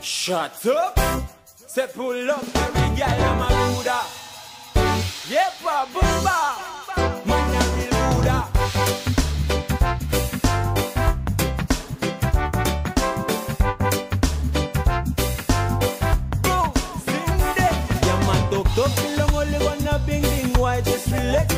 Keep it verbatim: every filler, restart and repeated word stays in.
Shut up. Say pull up every girl I'm a ruda. Yeah, pa bumba. Man I'm the ruda. Go, sing it. Yeah, man, talk talk long only wanna bing bing. Why just relax